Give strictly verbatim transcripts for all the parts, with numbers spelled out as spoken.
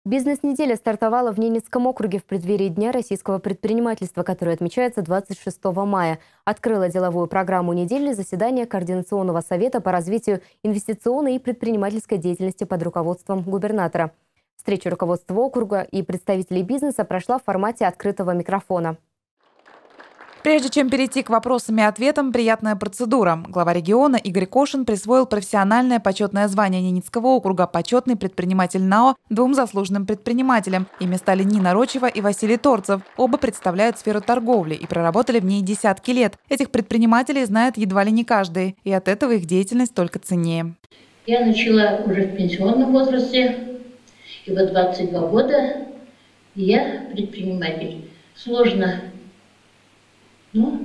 Бизнес-неделя стартовала в Ненецком округе в преддверии Дня российского предпринимательства, который отмечается двадцать шестого мая. Открыла деловую программу недели заседание Координационного совета по развитию инвестиционной и предпринимательской деятельности под руководством губернатора. Встреча руководства округа и представителей бизнеса прошла в формате открытого микрофона. Прежде чем перейти к вопросам и ответам, приятная процедура. Глава региона Игорь Кошин присвоил профессиональное почетное звание Ненецкого округа «Почетный предприниматель НАО» двум заслуженным предпринимателям. Ими стали Нина Рочева и Василий Торцев. Оба представляют сферу торговли и проработали в ней десятки лет. Этих предпринимателей знает едва ли не каждый, и от этого их деятельность только ценнее. Я начала уже в пенсионном возрасте, и вот двадцать два года я предприниматель. Сложно. Ну,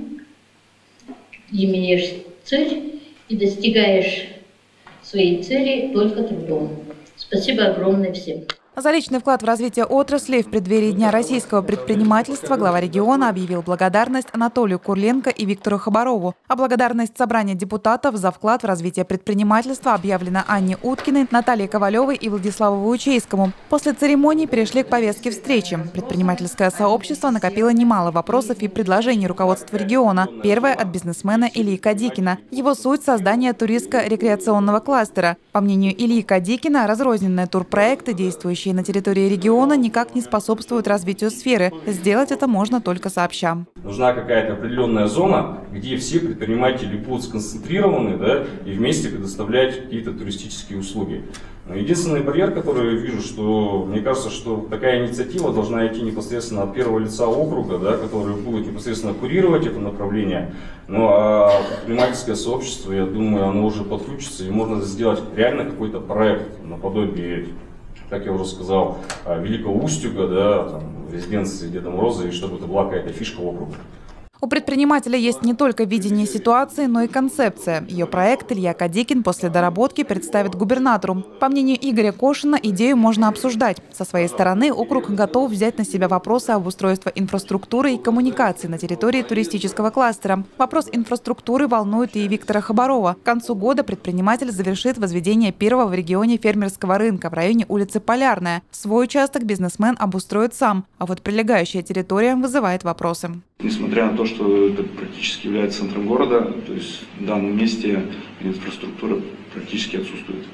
имеешь цель и достигаешь своей цели только трудом. Спасибо огромное всем. За личный вклад в развитие отрасли в преддверии Дня российского предпринимательства глава региона объявил благодарность Анатолию Курленко и Виктору Хабарову. А благодарность собрания депутатов за вклад в развитие предпринимательства объявлена Анне Уткиной, Наталье Ковалевой и Владиславу Ваучейскому. После церемонии перешли к повестке встречи. Предпринимательское сообщество накопило немало вопросов и предложений руководства региона. Первое от бизнесмена Ильи Кадикина. Его суть – создание туристско-рекреационного кластера. По мнению Ильи Кадикина, разрозненные турпроекты, действующие на территории региона, никак не способствуют развитию сферы. Сделать это можно только сообща. Нужна какая-то определенная зона, где все предприниматели будут сконцентрированы, да, и вместе предоставлять какие-то туристические услуги. Единственный барьер, который я вижу, что мне кажется, что такая инициатива должна идти непосредственно от первого лица округа, да, который будет непосредственно курировать это направление. Ну а предпринимательское сообщество, я думаю, оно уже подключится, и можно сделать реально какой-то проект наподобие, как я уже сказал, Великого Устюга, да, там, резиденции Деда Мороза, и чтобы это была какая-то фишка округа. У предпринимателя есть не только видение ситуации, но и концепция. Ее проект Илья Кадикин после доработки представит губернатору. По мнению Игоря Кошина, идею можно обсуждать. Со своей стороны округ готов взять на себя вопросы обустройства инфраструктуры и коммуникации на территории туристического кластера. Вопрос инфраструктуры волнует и Виктора Хабарова. К концу года предприниматель завершит возведение первого в регионе фермерского рынка в районе улицы Полярная. Свой участок бизнесмен обустроит сам, а вот прилегающая территория вызывает вопросы. Несмотря на то, что это практически является центром города, то есть в данном месте инфраструктура практически отсутствует.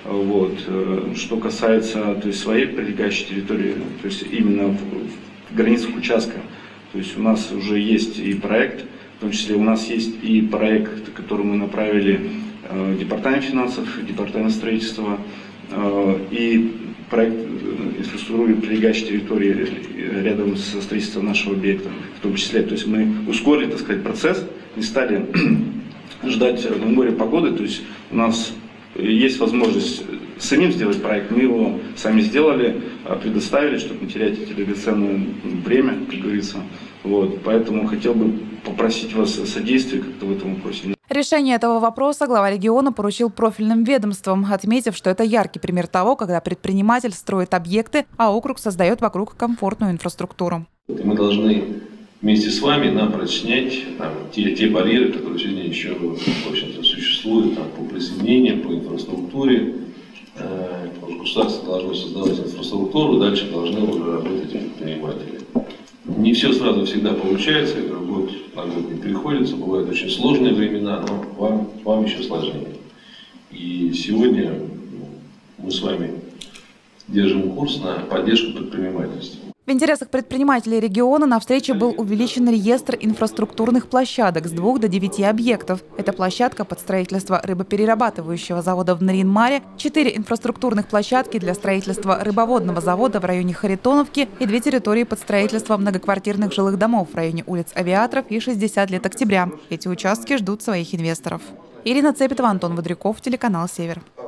Вот. Что касается то есть, своей прилегающей территории, то есть именно в, в границах участка, то есть у нас уже есть и проект, в том числе у нас есть и проект, который мы направили э, Департамент финансов, Департамент строительства, э, и проект инфраструктуры прилегающей территории рядом со строительством нашего объекта, в том числе. То есть мы ускорили, так сказать, процесс, не стали ждать в море погоды. То есть у нас есть возможность самим сделать проект, мы его сами сделали, предоставили, чтобы не терять это драгоценное время, как говорится. Вот. Поэтому хотел бы попросить вас о содействии как-то в этом вопросе. Решение этого вопроса глава региона поручил профильным ведомствам, отметив, что это яркий пример того, когда предприниматель строит объекты, а округ создает вокруг комфортную инфраструктуру. Мы должны вместе с вами напрочь снять там, те, те барьеры, которые сегодня еще в общем-то, существуют там, по присоединению, по инфраструктуре. Э, государство должно создавать инфраструктуру, дальше должны уже работать предприниматели. Не все сразу всегда получается, и год на год не приходится, бывают очень сложные времена, но вам, вам еще сложнее. И сегодня мы с вами держим курс на поддержку предпринимательства. В интересах предпринимателей региона на встрече был увеличен реестр инфраструктурных площадок с двух до девяти объектов. Это площадка под строительство рыбоперерабатывающего завода в Нарьян-Маре, четыре инфраструктурных площадки для строительства рыбоводного завода в районе Харитоновки и две территории под строительство многоквартирных жилых домов в районе улиц Авиаторов и шестьдесят лет Октября. Эти участки ждут своих инвесторов. Ирина Цепетова, Антон Водряков, телеканал «Север».